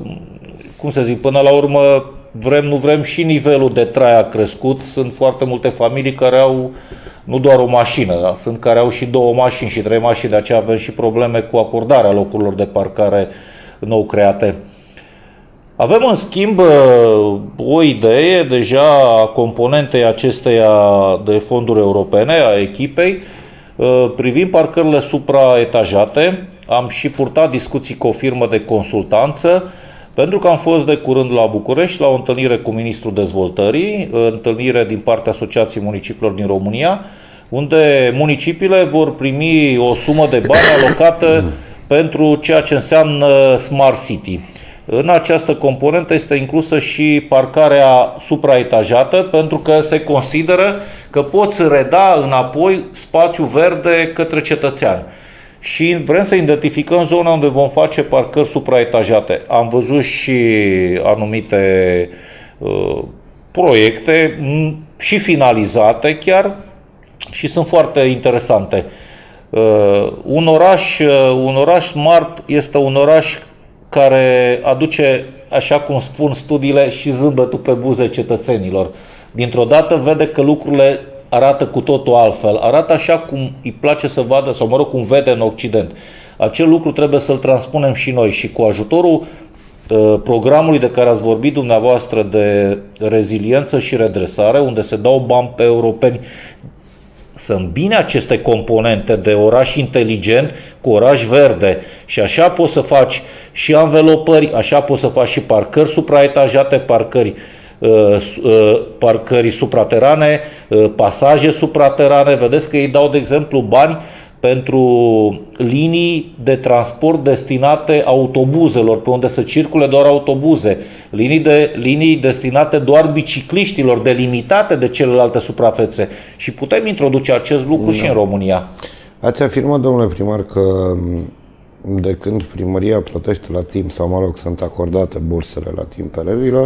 cum să zic, până la urmă, vrem, nu vrem, și nivelul de trai a crescut. Sunt foarte multe familii care au nu doar o mașină, dar sunt care au și două mașini și trei mașini, de aceea avem și probleme cu acordarea locurilor de parcare nou create. Avem, în schimb, o idee deja a componentei acesteia de fonduri europene, a echipei, privind parcările supraetajate. Am și purtat discuții cu o firmă de consultanță, pentru că am fost de curând la București la o întâlnire cu Ministrul Dezvoltării, întâlnire din partea Asociației Municipiilor din România, unde municipiile vor primi o sumă de bani alocată pentru ceea ce înseamnă Smart City. În această componentă este inclusă și parcarea supraetajată, pentru că se consideră că poți reda înapoi spațiu verde către cetățean. Și vrem să identificăm zona unde vom face parcări supraetajate. Am văzut și anumite uh, proiecte și finalizate chiar și sunt foarte interesante. Uh, un oraș, uh, un oraș smart este un oraș care aduce, așa cum spun studiile, și zâmbetul pe buze cetățenilor. Dintr-o dată vede că lucrurile arată cu totul altfel, arată așa cum îi place să vadă, sau mă rog, cum vede în Occident. Acel lucru trebuie să-l transpunem și noi și cu ajutorul uh, programului de care ați vorbit dumneavoastră de reziliență și redresare, unde se dau bani pe europeni, să îmbine aceste componente de oraș inteligent cu oraș verde și așa poți să faci și anvelopări, așa poți să faci și parcări supraetajate, parcări parcări supraterane, pasaje supraterane. Vedeți că ei dau, de exemplu, bani pentru linii de transport destinate autobuzelor, pe unde să circule doar autobuze, linii, de, linii destinate doar bicicliștilor, delimitate de celelalte suprafețe. Și putem introduce acest lucru da. și în România. Ați afirmat, domnule primar, că de când primăria plătește la timp, sau mă rog, sunt acordate bursele la timp elevilor,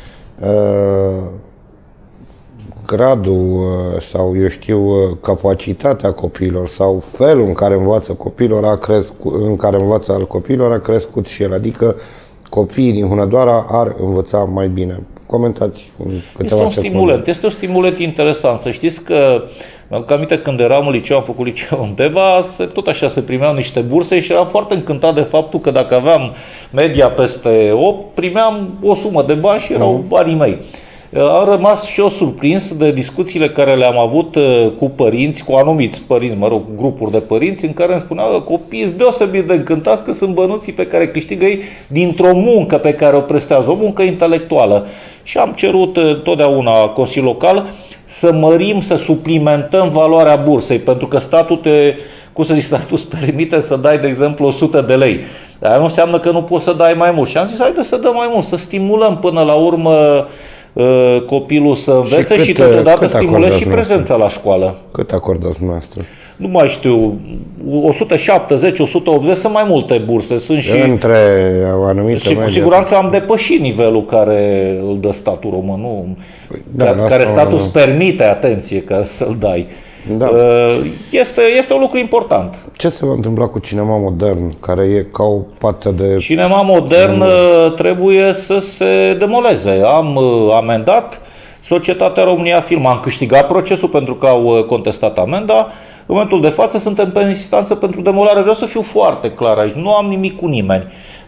gradul sau, eu știu, capacitatea copiilor sau felul în care învață copiilor a crescut, în care învață al copiilor a crescut și el, adică copiii din Hunedoara ar învăța mai bine. Comentați în câteva este un secunde. Stimulant, este un stimulant interesant. Să știți că, mi-aduc aminte, când eram în liceu, am făcut liceu Undeva, se, tot așa se primeau niște burse și eram foarte încântat de faptul că dacă aveam media peste opt, primeam o sumă de bani și erau uh-huh. banii mei. Am rămas și eu surprins de discuțiile care le-am avut cu părinți, cu anumiți părinți, mă rog, grupuri de părinți, în care îmi spuneau că copiii sunt deosebit de încântați că sunt bănuții pe care câștigă ei dintr-o muncă pe care o prestează, o muncă intelectuală. Și am cerut totdeauna Consiliul Local să mărim, să suplimentăm valoarea bursei, pentru că statul te, cum să zic, statul îți permite să dai, de exemplu, o sută de lei. Dar nu înseamnă că nu poți să dai mai mult. Și am zis, haide să dăm mai mult, să stimulăm până la urmă copilul să învețe și, și totodată stimulezi și prezența la școală. Cât acordați dumneavoastră? Nu mai știu, o sută șaptezeci, o sută optzeci, sunt mai multe burse. Sunt și între anumite și cu siguranță am depășit nivelul care îl dă statul român, nu? Da, care, care statul îți permite, atenție, ca să-l dai. Da. Este, este un lucru important. Ce se va întâmpla cu cinema modern, care e ca o pată de... Cinema modern mm. trebuie să se demoleze. Am amendat Societatea România Film, am câștigat procesul pentru că au contestat amenda. În momentul de față suntem pe instanță pentru demolare. Vreau să fiu foarte clar aici, nu am nimic cu nimeni.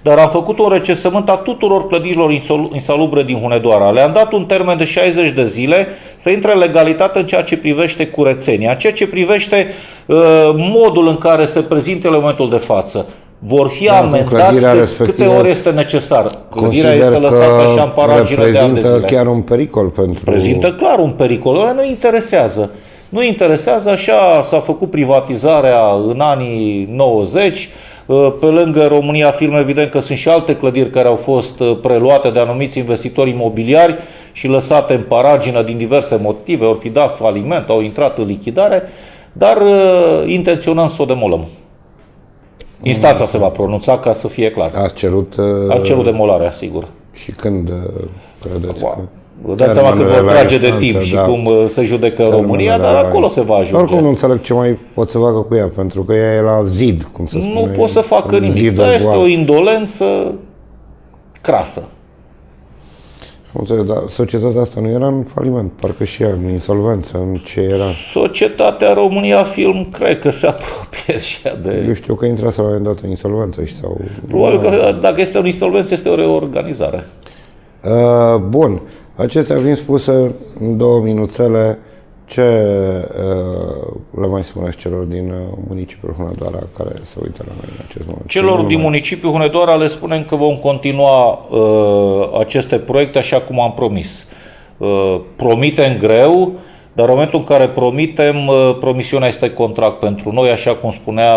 dar am făcut un recensământ a tuturor clădirilor insalubre din Hunedoara. Le-am dat un termen de șaizeci de zile să intre în legalitate în ceea ce privește curățenia, în ceea ce privește uh, modul în care se prezintă în momentul de față. Vor fi da, amendați câte ori este necesar. Clădirea este lăsată așa în paragină de ani de zile. Chiar un pericol pentru... Prezintă clar un pericol. Ăla nu interesează. Nu interesează, așa s-a făcut privatizarea în anii nouăzeci. Pe lângă România Film, evident că sunt și alte clădiri care au fost preluate de anumiți investitori imobiliari și lăsate în paragină din diverse motive, ori fi dat faliment, au intrat în lichidare, dar intenționăm să o demolăm. Instanța se va pronunța ca să fie clar. Ați cerut... A cerut demolarea, sigur. Și când credeți că... Vă dați seama că vor trage de timp da, și cum se judecă România, dar acolo se va ajunge. Oricum nu înțeleg ce mai pot să facă cu ea, pentru că ea e la zid, cum se spune. Nu pot să facă nimic, dar este o indolență crasă. Înțeleg, dar societatea asta nu era în faliment, parcă și ea în insolvență, în ce era? Societatea România Film, cred că se apropie și ea de... Eu știu că intrase la un moment dat în insolvență și sau... Probabil că dacă este o insolvență, este o reorganizare. Uh, bun. Acestea fiind spuse, în două minuțele, ce uh, le mai spuneți celor din uh, municipiul Hunedoara care se uită la noi în acest moment? Celor din mai... municipiul Hunedoara le spunem că vom continua uh, aceste proiecte așa cum am promis. Uh, promitem greu, dar în momentul în care promitem, uh, promisiunea este contract pentru noi, așa cum spunea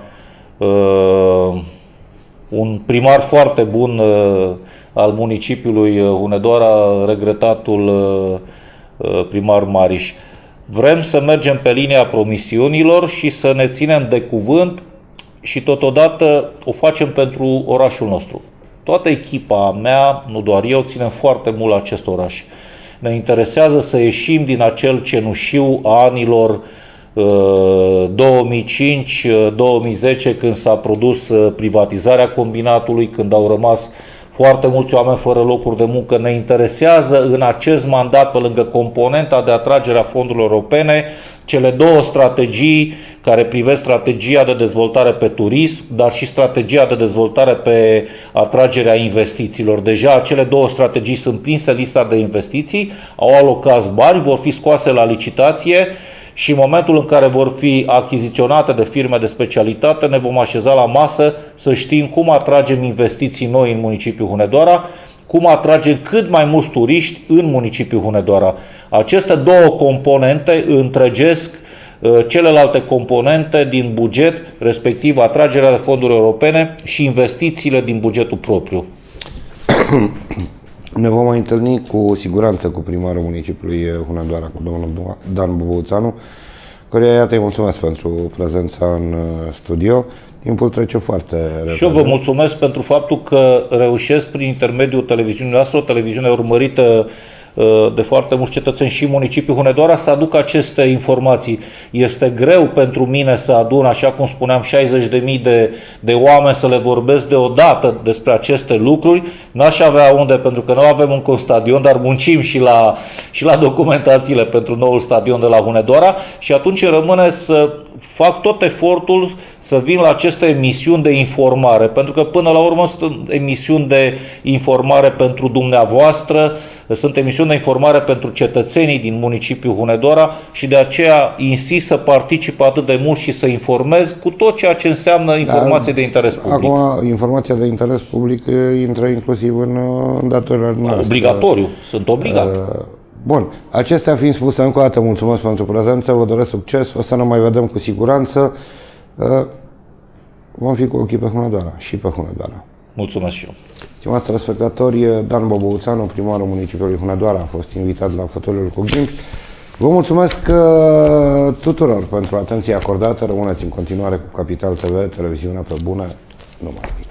uh, un primar foarte bun uh, al municipiului Hunedoara, regretatul primar Mariș. Vrem să mergem pe linia promisiunilor și să ne ținem de cuvânt și totodată o facem pentru orașul nostru. Toată echipa mea, nu doar eu, ținem foarte mult la acest oraș. Ne interesează să ieșim din acel cenușiu a anilor două mii cinci două mii zece, când s-a produs privatizarea combinatului, când au rămas foarte mulți oameni fără locuri de muncă. Ne interesează în acest mandat, pe lângă componenta de atragere a fondurilor europene, cele două strategii care privesc strategia de dezvoltare pe turism, dar și strategia de dezvoltare pe atragerea investițiilor. Deja acele două strategii sunt prinse în lista de investiții, au alocat bani, vor fi scoase la licitație și în momentul în care vor fi achiziționate de firme de specialitate, ne vom așeza la masă să știm cum atragem investiții noi în municipiul Hunedoara, cum atragem cât mai mulți turiști în municipiul Hunedoara. Aceste două componente întregesc uh, celelalte componente din buget, respectiv atragerea de fonduri europene și investițiile din bugetul propriu. Ne vom mai întâlni cu siguranță cu primarul municipiului Hunedoara, cu domnul Dan Bobouțanu, căruia iată îi mulțumesc pentru prezența în studio. Timpul trece foarte repede. Și eu vă mulțumesc pentru faptul că reușesc prin intermediul televiziunii noastre, o televiziune urmărită de foarte mulți cetățeni și municipiul Hunedoara, să aduc aceste informații. Este greu pentru mine să adun, așa cum spuneam, șaizeci de mii de, de oameni, să le vorbesc deodată despre aceste lucruri. N-aș avea unde, pentru că nu avem încă un stadion, dar muncim și la, și la documentațiile pentru noul stadion de la Hunedoara și atunci rămâne să fac tot efortul să vin la aceste emisiuni de informare, pentru că până la urmă sunt emisiuni de informare pentru dumneavoastră, sunt emisiuni de informare pentru cetățenii din municipiul Hunedoara și de aceea insist să particip atât de mult și să informez cu tot ceea ce înseamnă informație de interes public. Acum, informația de interes public intră inclusiv în, în datorile noastre. Obligatoriu, sunt obligat. Uh, Bun, acestea fiind spuse, încă o dată mulțumesc pentru prezență, vă doresc succes, o să ne mai vedem cu siguranță. Vom fi cu ochii pe Hunedoara și pe Hunedoara. Mulțumesc și eu. Stimați telespectatori, Dan Bobouțanu, primarul municipiului Hunedoara, a fost invitat la fotoliul cu ghimpi. Vă mulțumesc tuturor pentru atenția acordată, rămâneți în continuare cu Capital T V, televiziunea pe bune, numai bine.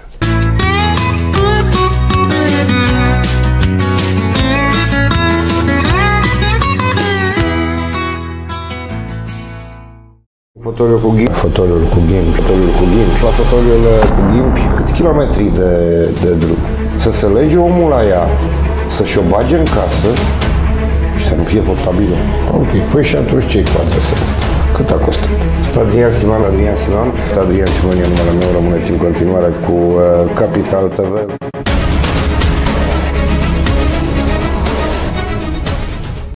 Fotoliul cu ghimpi, fotoliul cu ghimpi, fotoliul cu ghimpi. La fotoliul cu ghimpi, câți kilometri de, de drum? Să se lege omul la ea, să-și o bage în casă și să nu fie portabilă. Ok, păi și atunci ce-i cu adresa asta? Cât a costat? Adrian Siman, Adrian Siman, Adrian Siman e numele meu, rămâne Rămâneți în continuare cu Capital T V.